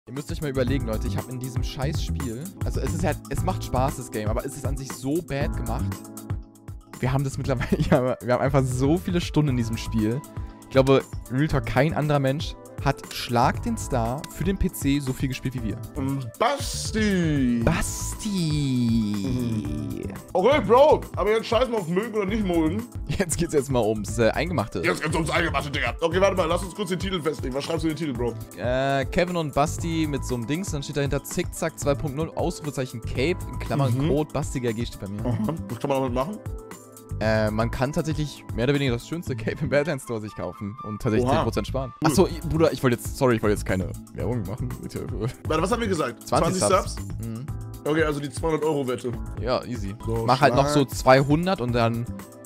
Ihr müsst euch mal überlegen, Leute, ich habe in diesem Scheißspiel, also es ist halt, es macht Spaß, das Game, aber es ist an sich so bad gemacht. Wir haben das mittlerweile, ja, wir haben einfach so viele Stunden in diesem Spiel. Ich glaube, Real Talk, kein anderer Mensch hat Schlag den Star für den PC so viel gespielt wie wir. Basti! Basti! Okay, Bro, aber jetzt scheißen wir auf mögen oder nicht mögen. Jetzt geht's jetzt mal ums Eingemachte. Jetzt geht's ums Eingemachte, Digga. Okay, warte mal, lass uns kurz den Titel festlegen. Was schreibst du in den Titel, Bro? Kevin und Basti mit so einem Dings, dann steht dahinter Zickzack 2.0, Ausrufezeichen Cape, in Klammern Code, Basti GG steht bei mir. Was kann man damit machen? Man kann tatsächlich mehr oder weniger das schönste Cape im Badlands Store sich kaufen und tatsächlich 10% sparen. Cool. Achso, Bruder, ich wollte jetzt keine Werbung machen. Warte, was haben wir gesagt? 20 Subs? Mhm. Okay, also die 200-Euro-Wette. Ja, easy. So, mach halt noch so 200 und dann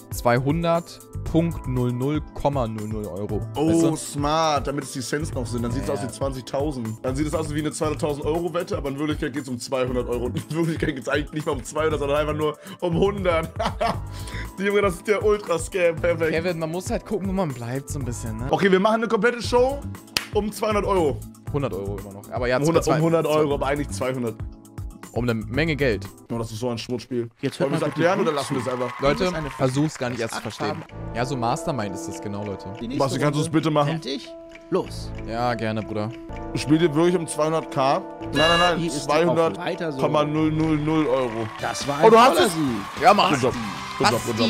200.00,00 Euro. Oh, weißt du? smart, damit es die Cents noch sind. Dann sieht es aus wie 20.000. Dann sieht es aus wie eine 200.000-Euro-Wette, aber in Wirklichkeit geht es um 200 Euro. Und in Wirklichkeit geht es eigentlich nicht mal um 200, sondern einfach nur um 100. Junge, das ist der Ultra-Scam. Perfekt. Kevin, man muss halt gucken, wo man bleibt so ein bisschen, ne? Okay, wir machen eine komplette Show um 200 Euro. 100 Euro immer noch. Aber ja, Um 100 Euro, aber eigentlich 200. Um eine Menge Geld. Oh, das ist so ein Schmutzspiel. Jetzt Wollen wir es erklären oder lassen wir es einfach? Leute, eine versuch's gar nicht erst zu verstehen. Ja, so Mastermind ist das genau, Leute. Basti, kannst du es bitte machen? Fertig? Los. Ja, gerne, Bruder. Spielt ihr wirklich um 200k? Nein, Hier ist die Aufruf. Weiter so. 200,000 Euro. Das war Oh, ein du hast toller es. Sieg. Ja, mach. Good job. Good job, good job.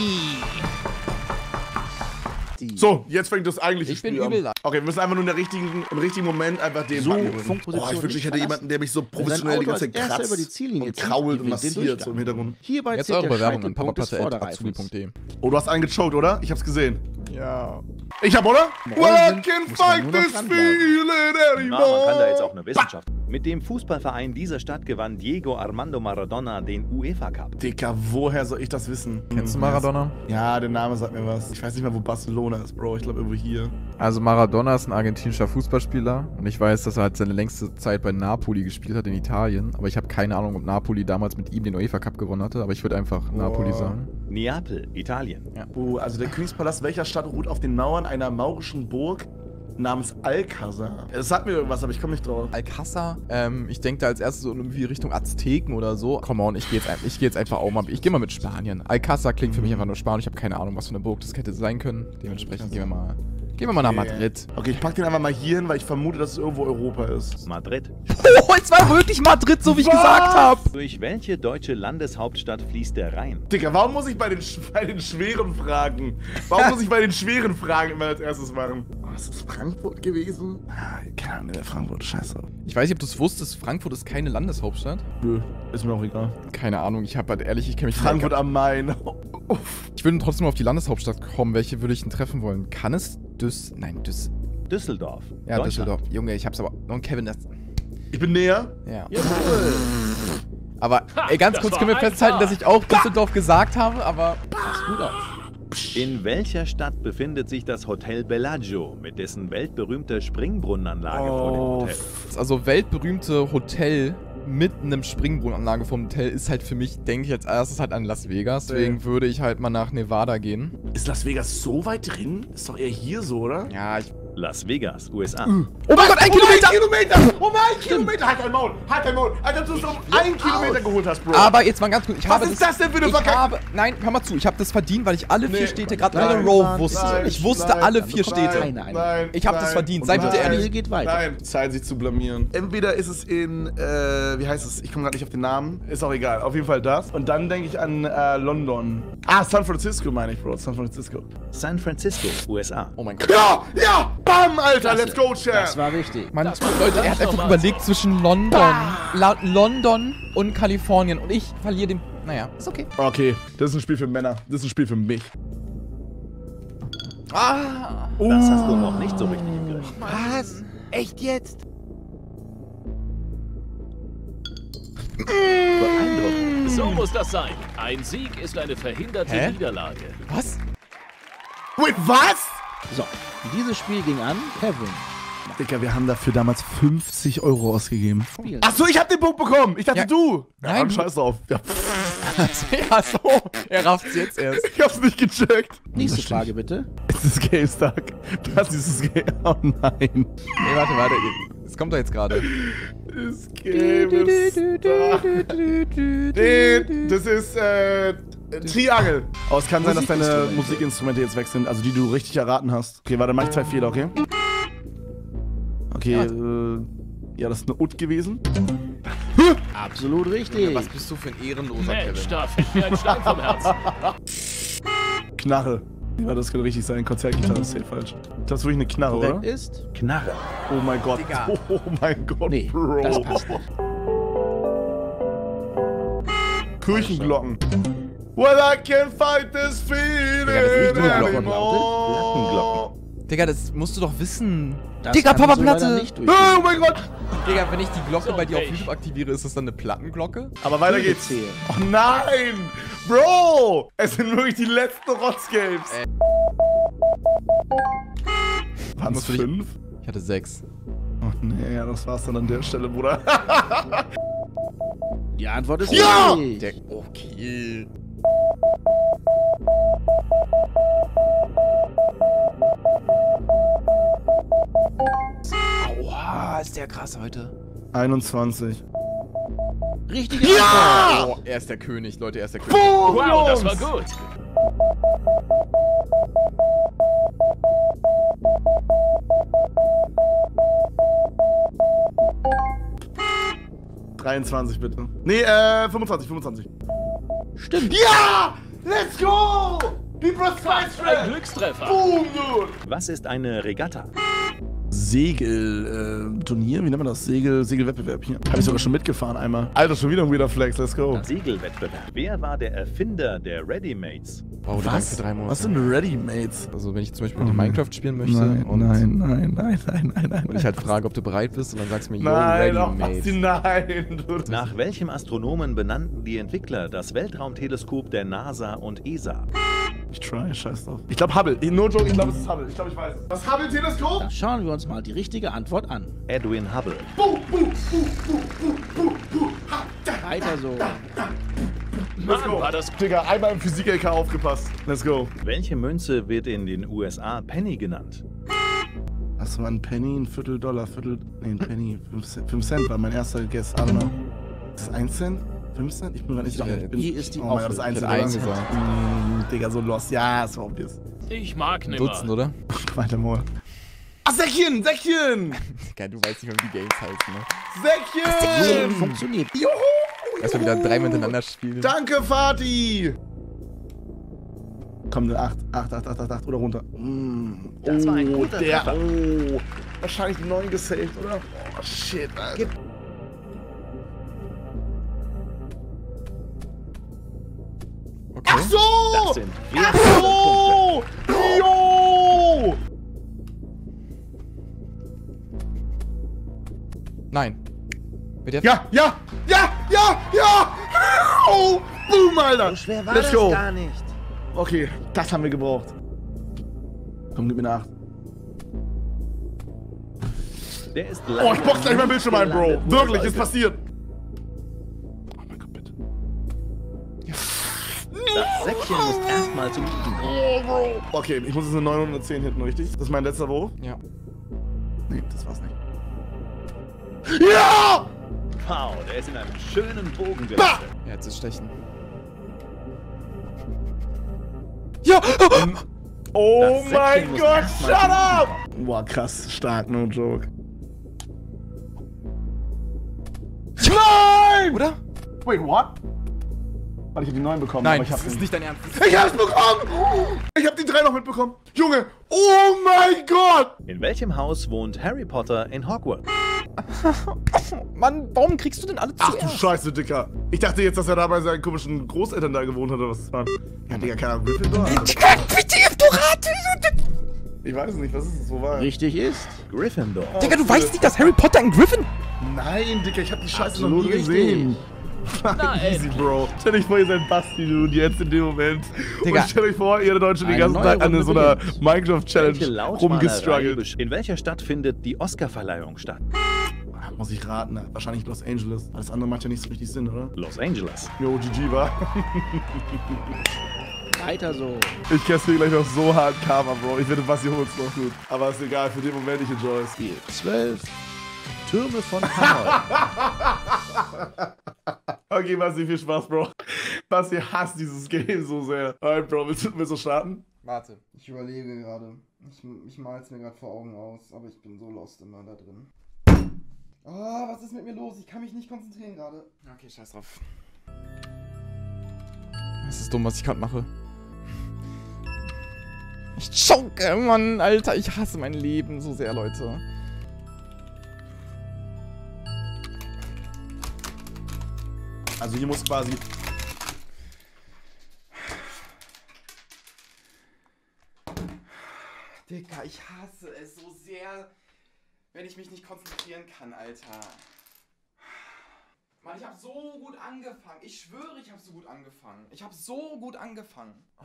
So, jetzt fängt das eigentliche Ich bin Spiel übel. an. Okay, wir müssen einfach nur im richtigen Moment einfach den So, Button drücken. Funkposition Oh, ich wünsche, ich nicht hätte jemanden, der mich so professionell die ganze Zeit Wenn dein Auto als erster über die kratzt Ziellinie und zieht, krault und gewinnt den massiert Durchgang. so im Hintergrund. Hierbei Jetzt zählt eure der Bewerbung an Scheitelpunkt des Vorderreifens. papa.azuli.de. Oh, du hast eingechoked, oder? Ich hab's gesehen. Ja. Ich hab, oder? Rollen Well, I sind, can muss man fight nur noch this dranbleiben. feeling Na, man kann da jetzt auch anymore. eine Wissenschaft. Mit dem Fußballverein dieser Stadt gewann Diego Armando Maradona den UEFA Cup. Dicker, woher soll ich das wissen? Kennst du Maradona? Ja, der Name sagt mir was. Ich weiß nicht mal, wo Barcelona ist, Bro. Ich glaube irgendwo hier. Also Maradona ist ein argentinischer Fußballspieler und ich weiß, dass er halt seine längste Zeit bei Napoli gespielt hat in Italien, aber ich habe keine Ahnung, ob Napoli damals mit ihm den UEFA Cup gewonnen hatte, aber ich würde einfach Napoli sagen. Neapel, Italien. Ja. Also der Königspalast welcher Stadt ruht auf den Mauern einer maurischen Burg namens Alcázar? Es sagt mir irgendwas, aber ich komme nicht drauf. Alcázar, ich denke da als erstes so irgendwie Richtung Azteken oder so. Come on, ich gehe jetzt einfach auch mal, ich gehe mal mit Spanien. Alcázar klingt für mich einfach nur Spanisch, ich habe keine Ahnung, was für eine Burg das hätte sein können. Dementsprechend gehen wir mal nach Madrid. Okay, ich pack den einfach mal hier hin, weil ich vermute, dass es irgendwo Europa ist. Madrid. Oh, es war wirklich Madrid, so wie ich gesagt habe. Durch welche deutsche Landeshauptstadt fließt der Rhein? Digga, warum muss ich bei den schweren Fragen? Warum muss ich bei den schweren Fragen immer als erstes machen? Oh, ist das Frankfurt gewesen? Ah, keine Ahnung, der Frankfurt, scheiße. Ich weiß nicht, ob du es wusstest, Frankfurt ist keine Landeshauptstadt. Nö, ist mir auch egal. Keine Ahnung, ich habe halt ehrlich, ich kenne mich Frankfurt am Main. Ich würde trotzdem mal auf die Landeshauptstadt kommen. Welche würde ich denn treffen wollen? Kann es Düsseldorf. Ja, Deutschland. Düsseldorf. Junge, ich hab's aber. Und Kevin, das. Ich bin näher. Ja. Jawohl. Aber, ey, ganz kurz können wir festhalten, dass ich auch Düsseldorf gesagt habe, aber. Sieht gut aus. In welcher Stadt befindet sich das Hotel Bellagio mit dessen weltberühmter Springbrunnenanlage vor dem Hotel? Also, weltberühmte Hotel mit einem Springbrunnenanlage vom Hotel ist halt für mich, denke ich als erstes halt an Las Vegas. Deswegen würde ich halt mal nach Nevada gehen. Ist Las Vegas so weit drin? Ist doch eher hier so, oder? Ja, ich. Las Vegas, USA. Oh mein Gott, 1 Kilometer! 1 Kilometer! Um 1 Kilometer! Halt dein Maul! Halt dein Maul! Alter, dass du es um 1 Kilometer geholt hast, Bro! Aber jetzt mal ganz kurz. Was ist das denn für eine Verkackung? Nein, hör mal zu. Ich habe das verdient, weil ich alle 4 Städte gerade in Nein, einer Row nein, wusste. nein, Ich wusste nein, alle dann 4 bekommt Städte. keiner. Nein, Ich hab das verdient. Sei bitte Das ehrlich. Spiel geht weiter. Nein, Zeit sich zu blamieren. Entweder ist es in, wie heißt es? Ich komme gerade nicht auf den Namen. Ist auch egal. Auf jeden Fall das. Und dann denke ich an London. Ah, San Francisco meine ich, Bro. San Francisco. San Francisco, USA. Oh mein Gott. Ja! Ja! Bam, Alter! Klasse. Let's go, Das Champ! war richtig. Mann, Leute, er hat einfach überlegt zwischen London und Kalifornien. Und ich verliere den. Naja, ist okay. Okay, das ist ein Spiel für Männer. Das ist ein Spiel für mich. Ah! Das hast du noch nicht so richtig im Griff. Was? Echt jetzt? Beeindruckend. So muss das sein. Ein Sieg ist eine verhinderte Hä? Niederlage. Was? Wait, was? So, dieses Spiel ging an Kevin. Digga, wir haben dafür damals 50 Euro ausgegeben. Spielen. Achso, ich hab den Punkt bekommen. Ich dachte, Ja. du. Nein, Mann, du- scheiß drauf. Ja, Ja, so. Er rafft's jetzt erst. ich hab's nicht gecheckt. Nächste Frage bitte. Es ist GameStag. Das ist es Game. Oh nein. Nee, warte. Das kommt doch jetzt gerade. Das Game ist das ist Triangel. Aber es kann sein, dass deine Musikinstrumente jetzt weg sind, also die du richtig erraten hast. Okay, warte, mach ich 2 Fehler, okay? Okay, ja, das ist eine Ut gewesen. Absolut richtig. Was bist du für ein Ehrenloser, Mensch, Kevin? da fällt mir ein Stein vom Herzen. Knarre. Ja, das könnte richtig sein. Konzertgitarre ist safe falsch. Das ist wirklich eine Knarre, Korrekt oder? ist Knarre. Oh mein Gott. Digga. Oh mein Gott, Nee, Bro. das passt nicht. Kirchenglocken. Well, I can't fight this feeling anymore. Digga, das musst du doch wissen. Das Digga, kann Papa so leider Platte. nicht Oh durchgehen. mein Gott. Digga, wenn ich die Glocke bei dir auf Echt? YouTube aktiviere, ist das dann eine Plattenglocke? Aber weiter geht's. Zählen. Oh nein. Bro. Es sind wirklich die letzten Rotzgames. Waren es Musst du dich- 5? Ich hatte 6. Oh nee, ja, das war's dann an der Stelle, Bruder. Die Antwort ist Ja! richtig. Okay. Aua, ist der krass heute. 21. Richtige Ja! Antwort. Oh, er ist der König, Leute, er ist der König. Boom, Wow, das war Jungs. gut. Oh. 23 bitte. Nee, 25. Stimmt. Ja! Let's go! Die Ein Glückstreffer. Boom, dude! Was ist eine Regatta? Turnier, wie nennt man das? Segelwettbewerb hier. Habe ich sogar schon mitgefahren einmal. Alter, schon wieder ein weirder Flex, let's go. Segelwettbewerb. Wer war der Erfinder der Readymates? Wow, danke für 3 Monate. Was sind Readymates? Also wenn ich zum Beispiel Minecraft spielen möchte Nein, und nein. ich halt frage, ob du bereit bist und dann sagst du mir, yo, Nein, ready, auch mate. nein. Dude. Nach welchem Astronomen benannten die Entwickler das Weltraumteleskop der NASA und ESA? Ich try, scheiß drauf. Ich glaube Hubble. No joke, ich glaube es ist Hubble. Ich glaube, ich weiß es. Das Hubble-Teleskop? Dann schauen wir uns mal die richtige Antwort an. Edwin Hubble. Weiter so. Let's Mann, go. war das Digga, einmal im Physik-LK aufgepasst. Let's go. Welche Münze wird in den USA Penny genannt? Das war ein Penny, ein $Viertel, nee, ein Penny, 5 Cent war mein erster Guess, I don't know. Ist das 1 Cent? 5 Cent? Ich bin gar nicht sicher. Ich bin- Hier ist die Oh mein Gott, das ist 1 Ich Cent. hätte oder? gesagt. Digga, so lost. Ja, ist obvious. Ich mag nimmer. Dutzend, oder? Weiter mal. Ach, Säckchen! Geil, du weißt nicht mehr, wie die Games heißen, ne? Säckchen! Funktioniert. Juhu! Erstmal wieder 3 miteinander spielen. Danke, Vati! Komm, eine 8 oder runter. Das war ein guter Treffer. Oh, wahrscheinlich 9 gesaved, oder? Oh, shit, Alter. Okay. Ach so! Das sind Ach 400 so! Jo! Nein. Wird jetzt? Ja! Oh, boom, Alter! So schwer war Let's das go. gar nicht. Okay, das haben wir gebraucht. Komm, gib mir eine 8. Der ist Oh, ich box gleich mein Bildschirm ein, Bro. gelandet, wo Wirklich, er ist sollte. passiert. Oh mein Gott, bitte. Das Säckchen muss erstmal zum Liegen kommen. Oh, Bro. Okay, ich muss jetzt eine 910 hinten, richtig? Das ist mein letzter Wurf? Ja. Nee, das war's nicht. Ja! Wow, der ist in einem schönen Bogen Bah! gelandet. Ja, jetzt ist Stechen. Ja! Oh Das Säckchen mein muss Gott, erstmal shut zum up! Boah, krass, stark, no joke. Nein! Oder? Wait, what? Warte, ich hab die 9 bekommen. Nein, aber ich das hab ist nicht dein Ernst. Ich hab's bekommen! Ich hab die 3 noch mitbekommen. Junge, oh mein Gott! In welchem Haus wohnt Harry Potter in Hogwarts? Mann, warum kriegst du denn alle Ach du Scheiße, Dicker. Ich dachte jetzt, dass er da bei seinen komischen Großeltern da gewohnt hat oder was das war. Ja, Digga, keine Ahnung, Gryffindor? Bitte, du Rat! Ich weiß nicht, was ist es, wo war er? Richtig ist. Gryffindor. Digga, du weißt nicht, dass Harry Potter ein Griffin... Nein, Dicker, ich hab die Scheiße noch Absolut nie gesehen. Na, Easy, Bro. Stellt euch vor, ihr seid Basti, Dude, jetzt in dem Moment. Digga. Und stellt euch vor, ihr Deutsche den Eine ganzen neue Tag an Runde so einer beginnt. Welche Minecraft-Challenge Lautmalerei rumgestruggelt. in welcher Stadt findet die Oscarverleihung statt? Muss ich raten, wahrscheinlich Los Angeles. Alles andere macht ja nicht so richtig Sinn, oder? Los Angeles. Jo, GG war. Weiter so. Ich kassiere gleich noch so hart Karma, Bro. Ich werde Basti holt's noch gut. Aber ist egal, für den Moment, ich enjoy es. Spiel 12. Türme von Hanoi. Okay, Basti, viel Spaß, Bro. Basti hasst dieses Game so sehr. Alright, Bro, willst du starten? Warte. Ich überlege gerade. Ich mal's mir gerade vor Augen aus, aber ich bin so lost immer da drin. Ah, was ist mit mir los? Ich kann mich nicht konzentrieren gerade. Okay, scheiß drauf. Das ist dumm, was ich gerade mache. Ich choke, Mann, Alter. Ich hasse mein Leben so sehr, Leute. Also hier muss quasi... Digga, ich hasse es so sehr, wenn ich mich nicht konzentrieren kann, Alter. Mann, ich hab so gut angefangen. Ich schwöre, ich hab so gut angefangen. Ich hab so gut angefangen. Oh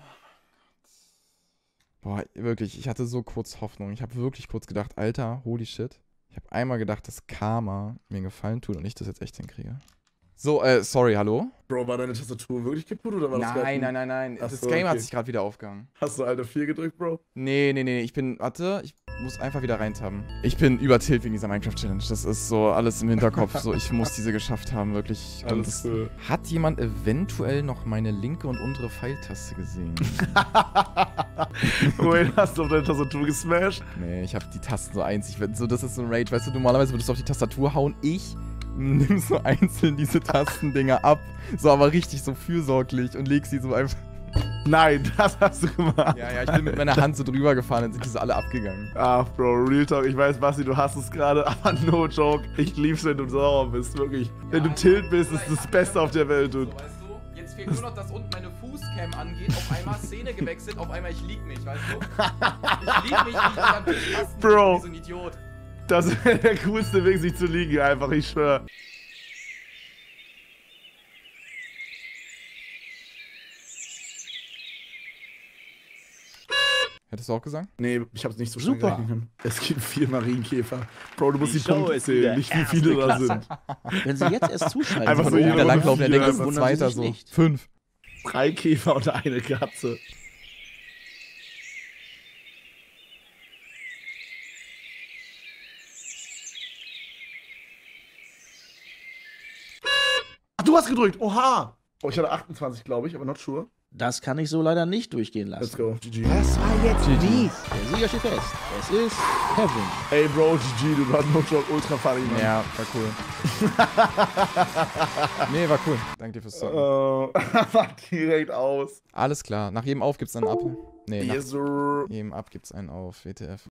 mein Gott. Boah, wirklich, ich hatte so kurz Hoffnung. Ich habe wirklich kurz gedacht, Alter, holy shit. Ich habe einmal gedacht, dass Karma mir einen Gefallen tut und ich das jetzt echt hinkriege. So, sorry, hallo? Bro, war deine Tastatur wirklich kaputt oder war das gerade Nein, ein- nein, nein, nein. Ach Das so, Game hat okay. sich gerade wieder aufgegangen. Hast du Alter 4 gedrückt, Bro? Nee, ich bin, warte, ich muss einfach wieder reintappen. Ich bin übertilt wegen dieser Minecraft-Challenge. Das ist so alles im Hinterkopf. So, ich muss diese geschafft haben, wirklich. Und Alles das, hat jemand eventuell noch meine linke und untere Pfeiltaste gesehen? Wait, hast du auf deine Tastatur gesmashed? Nee, ich habe die Tasten so einzig. So, das ist so ein Rage. Weißt du, normalerweise würdest du auf die Tastatur hauen. Ich nimm so einzeln diese Tastendinger ab. So, aber richtig so fürsorglich und leg sie so einfach. Nein, das hast du gemacht. Ja, ich bin mit meiner Hand so drüber gefahren, dann sind diese alle abgegangen. Ach, Bro, Real Talk, ich weiß, Basti, du hast es gerade, aber no joke. Ich lieb's, wenn du sauer bist, wirklich. Wenn du tilt bist, ist das Beste auf der Welt, So, dude. weißt du, jetzt fehlt nur noch, dass unten meine Fußcam angeht. Auf einmal Szene gewechselt, auf einmal ich lieg mich, weißt du? Ich lieg mich, wie ich am Tasten Bro. wie so ein Idiot. Das wäre der coolste Weg, sich zu liegen, einfach, ich schwör. Hättest du auch gesagt? Nee, ich hab's nicht so schnell Super. gerechnet können. Es gibt 4 Marienkäfer. Bro, du musst Die die Show Punkte ist zählen, wieder nicht wie viele da erste sind. Wenn Sie jetzt erst zuschalten, Einfach von so oben jede Der Runde langlaufen, der vier, denkt, das ist ein wundern Sie zweiter sich so. nicht. 5. 3 Käfer und eine Katze. Ach, du hast gedrückt. Oha. Oh, ich hatte 28, glaube ich, aber not sure. Das kann ich so leider nicht durchgehen Let's lassen. go. GG. Das war jetzt GG. mies. Der Sieger steht fest. Es ist Kevin. Ey, Bro, GG, du warst no joke ultra funny, Mann. Ja, war cool. Nee, war cool. Danke dir fürs Zocken. War direkt aus. Alles klar. Nach jedem Auf gibt's einen Up. Nee, nach Yes, sir. jedem Up gibt's einen auf. WTF.